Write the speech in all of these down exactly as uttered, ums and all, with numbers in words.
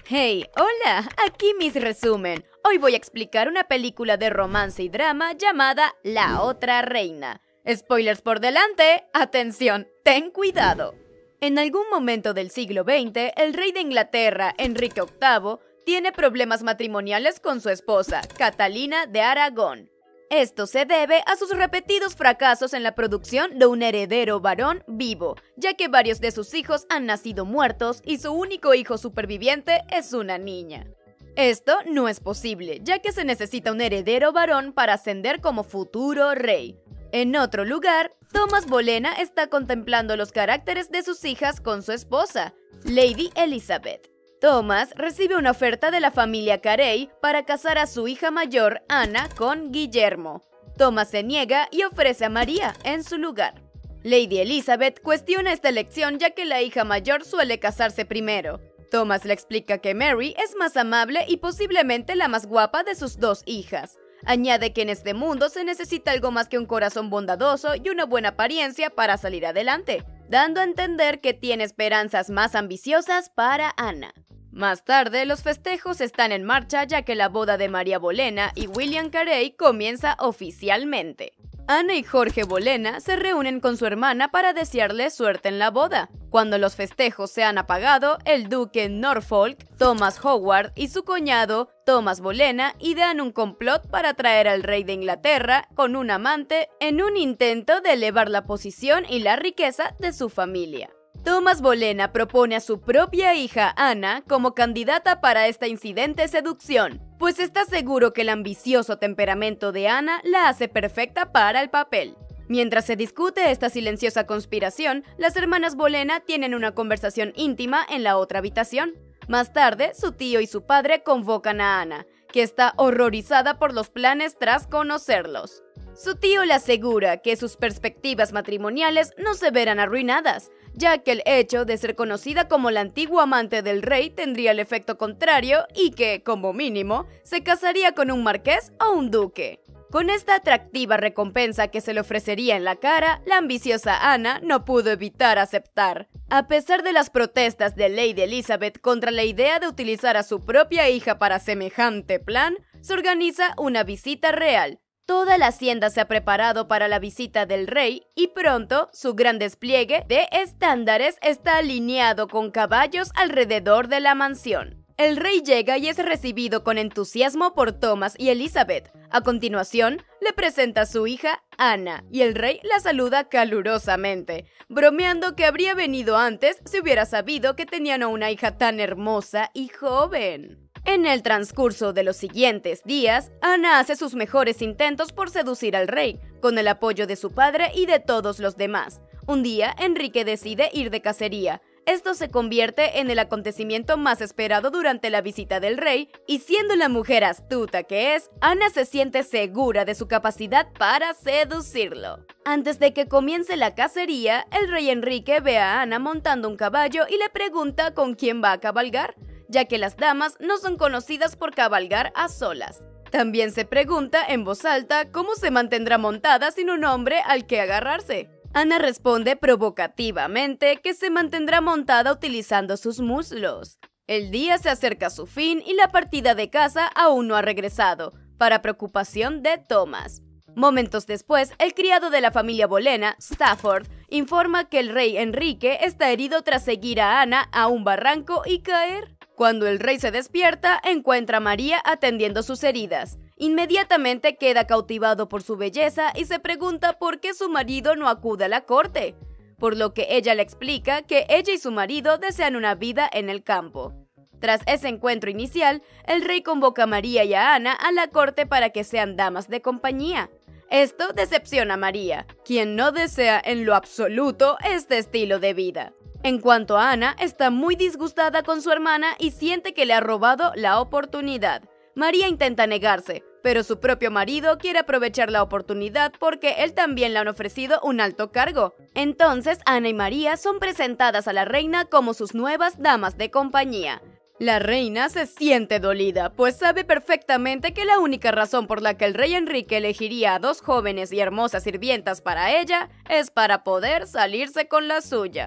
Hey, hola, aquí mis resumen. Hoy voy a explicar una película de romance y drama llamada La Otra Reina. Spoilers por delante, atención, ten cuidado. En algún momento del siglo veinte, el rey de Inglaterra, Enrique octavo, tiene problemas matrimoniales con su esposa, Catalina de Aragón. Esto se debe a sus repetidos fracasos en la producción de un heredero varón vivo, ya que varios de sus hijos han nacido muertos y su único hijo superviviente es una niña. Esto no es posible, ya que se necesita un heredero varón para ascender como futuro rey. En otro lugar, Thomas Bolena está contemplando los caracteres de sus hijas con su esposa, Lady Elizabeth. Thomas recibe una oferta de la familia Carey para casar a su hija mayor, Ana, con Guillermo. Thomas se niega y ofrece a María en su lugar. Lady Elizabeth cuestiona esta elección ya que la hija mayor suele casarse primero. Thomas le explica que Mary es más amable y posiblemente la más guapa de sus dos hijas. Añade que en este mundo se necesita algo más que un corazón bondadoso y una buena apariencia para salir adelante, dando a entender que tiene esperanzas más ambiciosas para Ana. Más tarde, los festejos están en marcha ya que la boda de María Bolena y William Carey comienza oficialmente. Ana y Jorge Bolena se reúnen con su hermana para desearle suerte en la boda. Cuando los festejos se han apagado, el duque Norfolk, Thomas Howard y su cuñado, Thomas Bolena, idean un complot para traer al rey de Inglaterra con un amante en un intento de elevar la posición y la riqueza de su familia. Thomas Bolena propone a su propia hija Ana como candidata para esta incidente seducción, pues está seguro que el ambicioso temperamento de Ana la hace perfecta para el papel. Mientras se discute esta silenciosa conspiración, las hermanas Bolena tienen una conversación íntima en la otra habitación. Más tarde, su tío y su padre convocan a Ana, que está horrorizada por los planes tras conocerlos. Su tío le asegura que sus perspectivas matrimoniales no se verán arruinadas, ya que el hecho de ser conocida como la antigua amante del rey tendría el efecto contrario y que, como mínimo, se casaría con un marqués o un duque. Con esta atractiva recompensa que se le ofrecería en la cara, la ambiciosa Ana no pudo evitar aceptar. A pesar de las protestas de Lady Elizabeth contra la idea de utilizar a su propia hija para semejante plan, se organiza una visita real. Toda la hacienda se ha preparado para la visita del rey y pronto su gran despliegue de estándares está alineado con caballos alrededor de la mansión. El rey llega y es recibido con entusiasmo por Thomas y Elizabeth. A continuación, le presenta a su hija, Ana, y el rey la saluda calurosamente, bromeando que habría venido antes si hubiera sabido que tenían a una hija tan hermosa y joven. En el transcurso de los siguientes días, Ana hace sus mejores intentos por seducir al rey, con el apoyo de su padre y de todos los demás. Un día, Enrique decide ir de cacería. Esto se convierte en el acontecimiento más esperado durante la visita del rey, y siendo la mujer astuta que es, Ana se siente segura de su capacidad para seducirlo. Antes de que comience la cacería, el rey Enrique ve a Ana montando un caballo y le pregunta con quién va a cabalgar, ya que las damas no son conocidas por cabalgar a solas. También se pregunta en voz alta cómo se mantendrá montada sin un hombre al que agarrarse. Ana responde provocativamente que se mantendrá montada utilizando sus muslos. El día se acerca a su fin y la partida de caza aún no ha regresado, para preocupación de Thomas. Momentos después, el criado de la familia Bolena, Stafford, informa que el rey Enrique está herido tras seguir a Ana a un barranco y caer. Cuando el rey se despierta, encuentra a María atendiendo sus heridas. Inmediatamente queda cautivado por su belleza y se pregunta por qué su marido no acude a la corte, por lo que ella le explica que ella y su marido desean una vida en el campo. Tras ese encuentro inicial, el rey convoca a María y a Ana a la corte para que sean damas de compañía. Esto decepciona a María, quien no desea en lo absoluto este estilo de vida. En cuanto a Ana, está muy disgustada con su hermana y siente que le ha robado la oportunidad. María intenta negarse, pero su propio marido quiere aprovechar la oportunidad porque él también le han ofrecido un alto cargo. Entonces, Ana y María son presentadas a la reina como sus nuevas damas de compañía. La reina se siente dolida, pues sabe perfectamente que la única razón por la que el rey Enrique elegiría a dos jóvenes y hermosas sirvientas para ella es para poder salirse con la suya.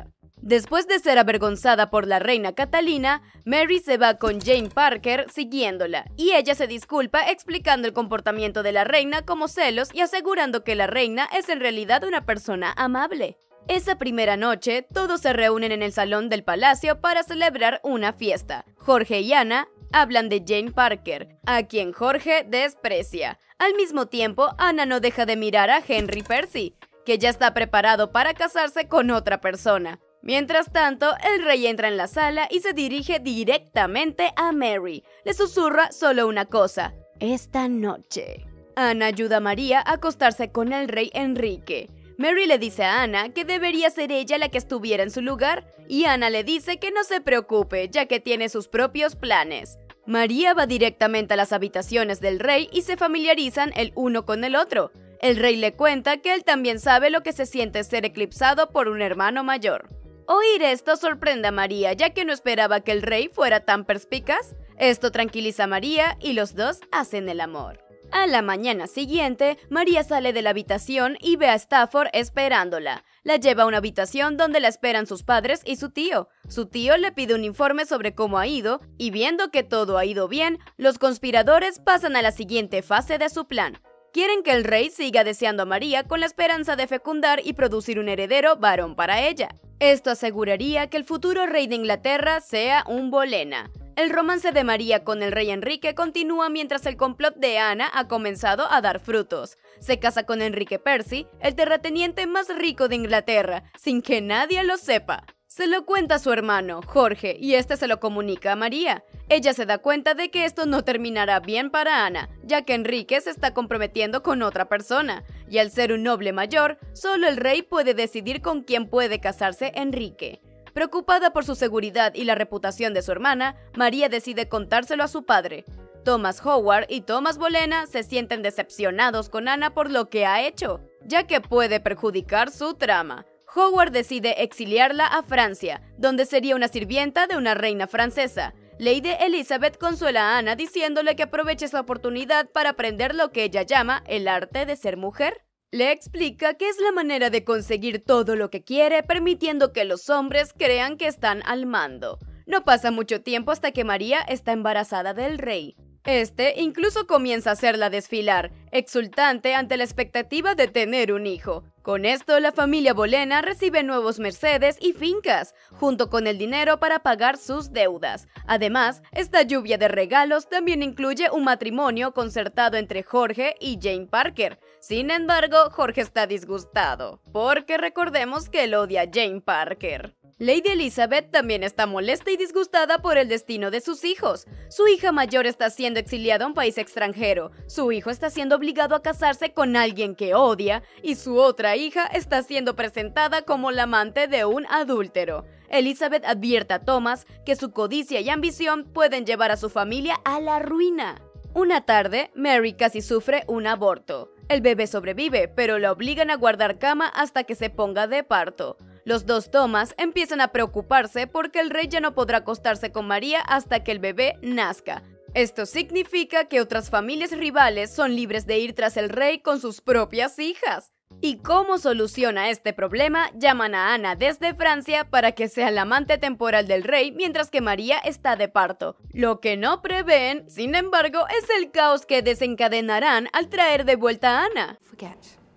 Después de ser avergonzada por la reina Catalina, Mary se va con Jane Parker siguiéndola, y ella se disculpa explicando el comportamiento de la reina como celos y asegurando que la reina es en realidad una persona amable. Esa primera noche, todos se reúnen en el salón del palacio para celebrar una fiesta. Jorge y Ana hablan de Jane Parker, a quien Jorge desprecia. Al mismo tiempo, Ana no deja de mirar a Henry Percy, que ya está preparado para casarse con otra persona. Mientras tanto, el rey entra en la sala y se dirige directamente a Mary. Le susurra solo una cosa: esta noche. Ana ayuda a María a acostarse con el rey Enrique. Mary le dice a Ana que debería ser ella la que estuviera en su lugar, y Ana le dice que no se preocupe, ya que tiene sus propios planes. María va directamente a las habitaciones del rey y se familiarizan el uno con el otro. El rey le cuenta que él también sabe lo que se siente ser eclipsado por un hermano mayor. Oír esto sorprende a María, ya que no esperaba que el rey fuera tan perspicaz. Esto tranquiliza a María y los dos hacen el amor. A la mañana siguiente, María sale de la habitación y ve a Stafford esperándola. La lleva a una habitación donde la esperan sus padres y su tío. Su tío le pide un informe sobre cómo ha ido, y viendo que todo ha ido bien, los conspiradores pasan a la siguiente fase de su plan. Quieren que el rey siga deseando a María con la esperanza de fecundar y producir un heredero varón para ella. Esto aseguraría que el futuro rey de Inglaterra sea un Bolena. El romance de María con el rey Enrique continúa mientras el complot de Ana ha comenzado a dar frutos. Se casa con Enrique Percy, el terrateniente más rico de Inglaterra, sin que nadie lo sepa. Se lo cuenta a su hermano, Jorge, y este se lo comunica a María. Ella se da cuenta de que esto no terminará bien para Ana, ya que Enrique se está comprometiendo con otra persona, y al ser un noble mayor, solo el rey puede decidir con quién puede casarse Enrique. Preocupada por su seguridad y la reputación de su hermana, María decide contárselo a su padre. Thomas Howard y Thomas Bolena se sienten decepcionados con Ana por lo que ha hecho, ya que puede perjudicar su trama. Howard decide exiliarla a Francia, donde sería una sirvienta de una reina francesa. Lady Elizabeth consuela a Ana diciéndole que aproveche esa oportunidad para aprender lo que ella llama el arte de ser mujer. Le explica que es la manera de conseguir todo lo que quiere, permitiendo que los hombres crean que están al mando. No pasa mucho tiempo hasta que María está embarazada del rey. Este incluso comienza a hacerla desfilar, exultante ante la expectativa de tener un hijo. Con esto, la familia Bolena recibe nuevos mercedes y fincas, junto con el dinero para pagar sus deudas. Además, esta lluvia de regalos también incluye un matrimonio concertado entre Jorge y Jane Parker. Sin embargo, Jorge está disgustado, porque recordemos que él odia a Jane Parker. Lady Elizabeth también está molesta y disgustada por el destino de sus hijos. Su hija mayor está siendo exiliada a un país extranjero, su hijo está siendo obligado a casarse con alguien que odia, y su otra hija está siendo presentada como la amante de un adúltero. Elizabeth advierte a Thomas que su codicia y ambición pueden llevar a su familia a la ruina. Una tarde, Mary casi sufre un aborto. El bebé sobrevive, pero la obligan a guardar cama hasta que se ponga de parto. Los dos Thomas empiezan a preocuparse porque el rey ya no podrá acostarse con María hasta que el bebé nazca. Esto significa que otras familias rivales son libres de ir tras el rey con sus propias hijas. ¿Y cómo soluciona este problema? Llaman a Ana desde Francia para que sea la amante temporal del rey mientras que María está de parto. Lo que no prevén, sin embargo, es el caos que desencadenarán al traer de vuelta a Ana. Forget.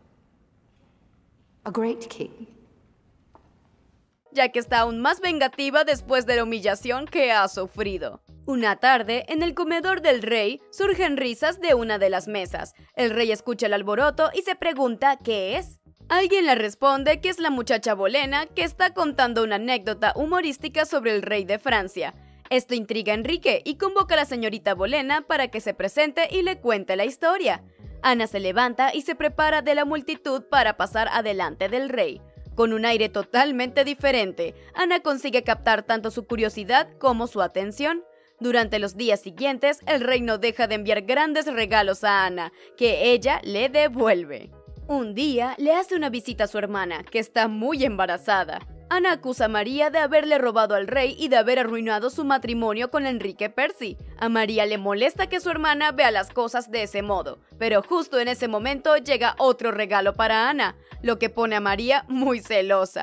A great king. Ya que está aún más vengativa después de la humillación que ha sufrido. Una tarde, en el comedor del rey, surgen risas de una de las mesas. El rey escucha el alboroto y se pregunta qué es. Alguien le responde que es la muchacha Bolena que está contando una anécdota humorística sobre el rey de Francia. Esto intriga a Enrique y convoca a la señorita Bolena para que se presente y le cuente la historia. Ana se levanta y se prepara de la multitud para pasar adelante del rey. Con un aire totalmente diferente, Ana consigue captar tanto su curiosidad como su atención. Durante los días siguientes, el rey no deja de enviar grandes regalos a Ana, que ella le devuelve. Un día, le hace una visita a su hermana, que está muy embarazada. Ana acusa a María de haberle robado al rey y de haber arruinado su matrimonio con Enrique Percy. A María le molesta que su hermana vea las cosas de ese modo, pero justo en ese momento llega otro regalo para Ana, lo que pone a María muy celosa.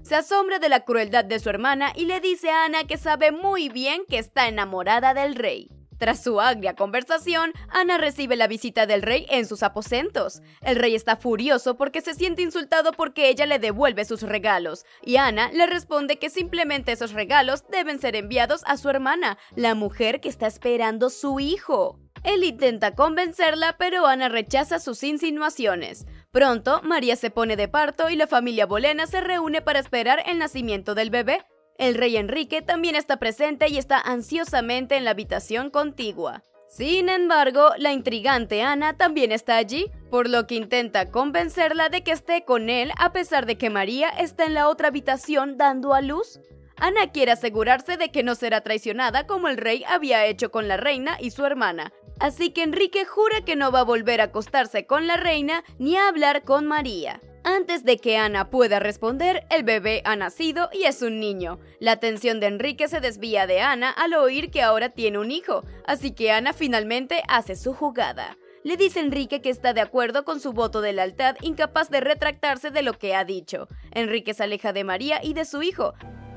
se asombra de la crueldad de su hermana y le dice a Ana que sabe muy bien que está enamorada del rey. Tras su agria conversación, Ana recibe la visita del rey en sus aposentos. El rey está furioso porque se siente insultado porque ella le devuelve sus regalos, y Ana le responde que simplemente esos regalos deben ser enviados a su hermana, la mujer que está esperando su hijo. Él intenta convencerla, pero Ana rechaza sus insinuaciones. Pronto, María se pone de parto y la familia Bolena se reúne para esperar el nacimiento del bebé. El rey Enrique también está presente y está ansiosamente en la habitación contigua. Sin embargo, la intrigante Ana también está allí, por lo que intenta convencerla de que esté con él a pesar de que María está en la otra habitación dando a luz. Ana quiere asegurarse de que no será traicionada como el rey había hecho con la reina y su hermana, así que Enrique jura que no va a volver a acostarse con la reina ni a hablar con María. Antes de que Ana pueda responder, el bebé ha nacido y es un niño. La atención de Enrique se desvía de Ana al oír que ahora tiene un hijo, así que Ana finalmente hace su jugada. Le dice a Enrique que está de acuerdo con su voto de lealtad, incapaz de retractarse de lo que ha dicho. Enrique se aleja de María y de su hijo,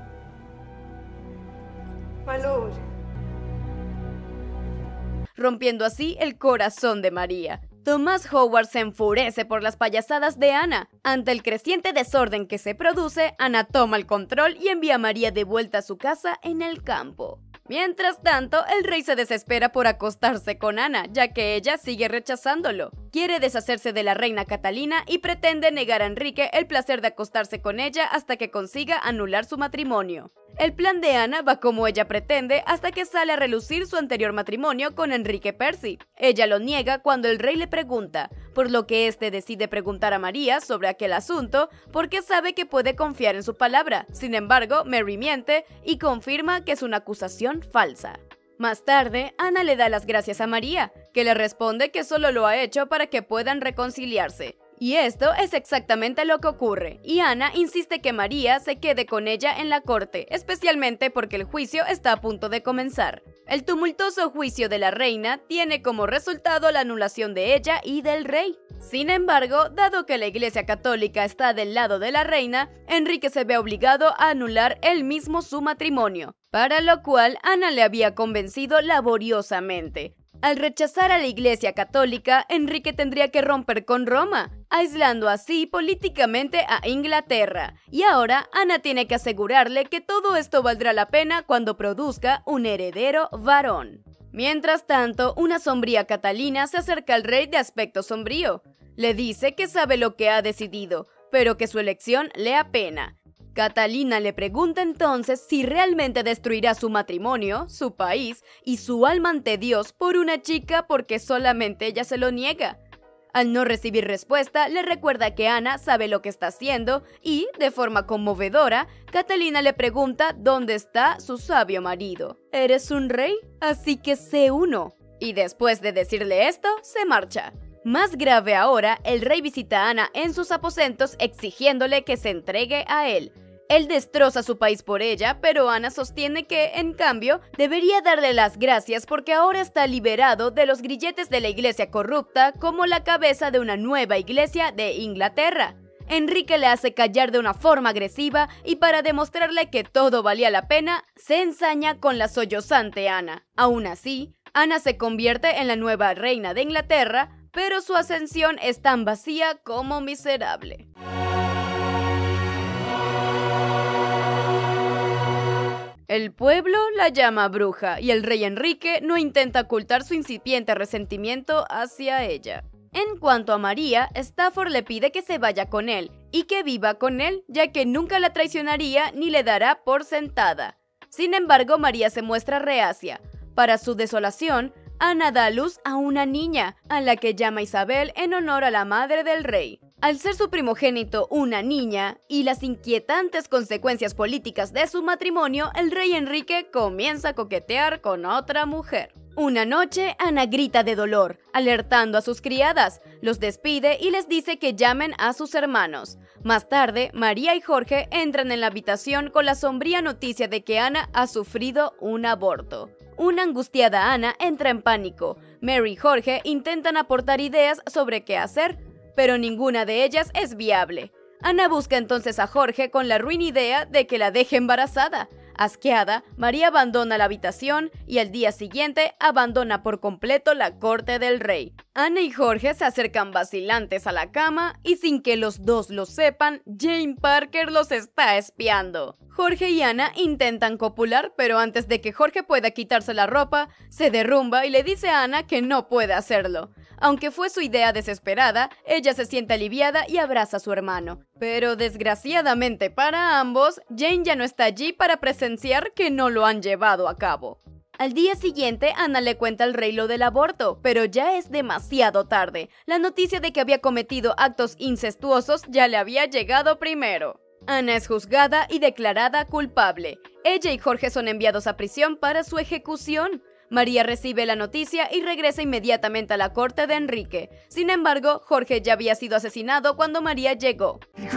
My lord. rompiendo así el corazón de María. Thomas Howard se enfurece por las payasadas de Ana. Ante el creciente desorden que se produce, Ana toma el control y envía a María de vuelta a su casa en el campo. Mientras tanto, el rey se desespera por acostarse con Ana, ya que ella sigue rechazándolo. Quiere deshacerse de la reina Catalina y pretende negar a Enrique el placer de acostarse con ella hasta que consiga anular su matrimonio. El plan de Ana va como ella pretende hasta que sale a relucir su anterior matrimonio con Enrique Percy. Ella lo niega cuando el rey le pregunta, por lo que éste decide preguntar a María sobre aquel asunto porque sabe que puede confiar en su palabra. Sin embargo, Mary miente y confirma que es una acusación falsa. Más tarde, Ana le da las gracias a María, que le responde que solo lo ha hecho para que puedan reconciliarse. Y esto es exactamente lo que ocurre, y Ana insiste que María se quede con ella en la corte, especialmente porque el juicio está a punto de comenzar. El tumultuoso juicio de la reina tiene como resultado la anulación de ella y del rey. Sin embargo, dado que la Iglesia Católica está del lado de la reina, Enrique se ve obligado a anular él mismo su matrimonio, para lo cual Ana le había convencido laboriosamente. Al rechazar a la Iglesia Católica, Enrique tendría que romper con Roma, aislando así políticamente a Inglaterra. Y ahora Ana tiene que asegurarle que todo esto valdrá la pena cuando produzca un heredero varón. Mientras tanto, una sombría Catalina se acerca al rey de aspecto sombrío. Le dice que sabe lo que ha decidido, pero que su elección le apena. Catalina le pregunta entonces si realmente destruirá su matrimonio, su país y su alma ante Dios por una chica porque solamente ella se lo niega. Al no recibir respuesta, le recuerda que Ana sabe lo que está haciendo y, de forma conmovedora, Catalina le pregunta dónde está su sabio marido. «Eres un rey, así que sé uno». Y después de decirle esto, se marcha. Más grave ahora, el rey visita a Ana en sus aposentos exigiéndole que se entregue a él. Él destroza su país por ella, pero Ana sostiene que, en cambio, debería darle las gracias porque ahora está liberado de los grilletes de la iglesia corrupta como la cabeza de una nueva iglesia de Inglaterra. Enrique le hace callar de una forma agresiva y para demostrarle que todo valía la pena, se ensaña con la sollozante Ana. Aún así, Ana se convierte en la nueva reina de Inglaterra, pero su ascensión es tan vacía como miserable. El pueblo la llama bruja y el rey Enrique no intenta ocultar su incipiente resentimiento hacia ella. En cuanto a María, Stafford le pide que se vaya con él y que viva con él, ya que nunca la traicionaría ni le dará por sentada. Sin embargo, María se muestra reacia. Para su desolación, Ana da a luz a una niña, a la que llama Isabel en honor a la madre del rey. Al ser su primogénito una niña y las inquietantes consecuencias políticas de su matrimonio, el rey Enrique comienza a coquetear con otra mujer. Una noche, Ana grita de dolor, alertando a sus criadas, los despide y les dice que llamen a sus hermanos. Más tarde, María y Jorge entran en la habitación con la sombría noticia de que Ana ha sufrido un aborto. Una angustiada Ana entra en pánico. Mary y Jorge intentan aportar ideas sobre qué hacer, pero ninguna de ellas es viable. Ana busca entonces a Jorge con la ruin idea de que la deje embarazada. Asqueada, María abandona la habitación y al día siguiente abandona por completo la corte del rey. Ana y Jorge se acercan vacilantes a la cama y sin que los dos lo sepan, Jane Parker los está espiando. Jorge y Ana intentan copular, pero antes de que Jorge pueda quitarse la ropa, se derrumba y le dice a Ana que no puede hacerlo. Aunque fue su idea desesperada, ella se siente aliviada y abraza a su hermano. Pero desgraciadamente para ambos, Jane ya no está allí para presenciar que no lo han llevado a cabo. Al día siguiente, Ana le cuenta al rey lo del aborto, pero ya es demasiado tarde. La noticia de que había cometido actos incestuosos ya le había llegado primero. Ana es juzgada y declarada culpable. Ella y Jorge son enviados a prisión para su ejecución. María recibe la noticia y regresa inmediatamente a la corte de Enrique. Sin embargo, Jorge ya había sido asesinado cuando María llegó.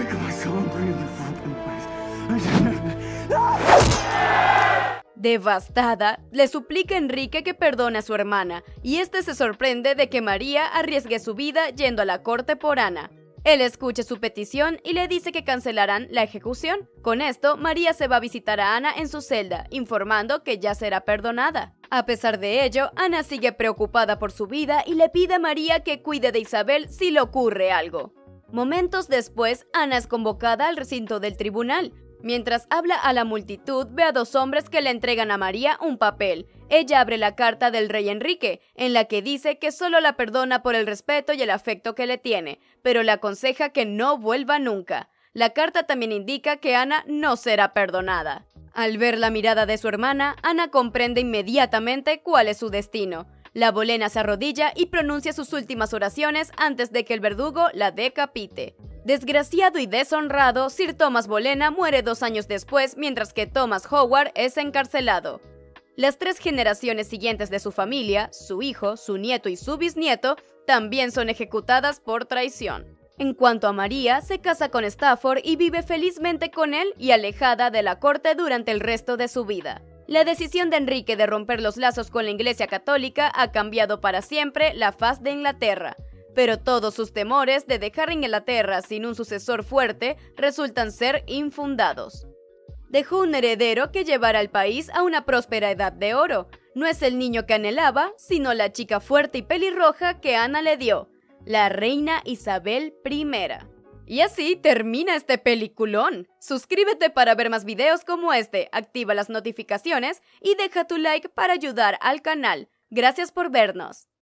Devastada, le suplica a Enrique que perdone a su hermana, y este se sorprende de que María arriesgue su vida yendo a la corte por Ana. Él escucha su petición y le dice que cancelarán la ejecución. Con esto, María se va a visitar a Ana en su celda, informando que ya será perdonada. A pesar de ello, Ana sigue preocupada por su vida y le pide a María que cuide de Isabel si le ocurre algo. Momentos después, Ana es convocada al recinto del tribunal. Mientras habla a la multitud, ve a dos hombres que le entregan a María un papel. Ella abre la carta del rey Enrique, en la que dice que solo la perdona por el respeto y el afecto que le tiene, pero le aconseja que no vuelva nunca. La carta también indica que Ana no será perdonada. Al ver la mirada de su hermana, Ana comprende inmediatamente cuál es su destino. La Bolena se arrodilla y pronuncia sus últimas oraciones antes de que el verdugo la decapite. Desgraciado y deshonrado, Sir Thomas Bolena muere dos años después, mientras que Thomas Howard es encarcelado. Las tres generaciones siguientes de su familia, su hijo, su nieto y su bisnieto, también son ejecutadas por traición. En cuanto a María, se casa con Stafford y vive felizmente con él y alejada de la corte durante el resto de su vida. La decisión de Enrique de romper los lazos con la Iglesia Católica ha cambiado para siempre la faz de Inglaterra, pero todos sus temores de dejar a Inglaterra sin un sucesor fuerte resultan ser infundados. Dejó un heredero que llevará al país a una próspera edad de oro. No es el niño que anhelaba, sino la chica fuerte y pelirroja que Ana le dio, la reina Isabel primera. Y así termina este peliculón. Suscríbete para ver más videos como este, activa las notificaciones y deja tu like para ayudar al canal. Gracias por vernos.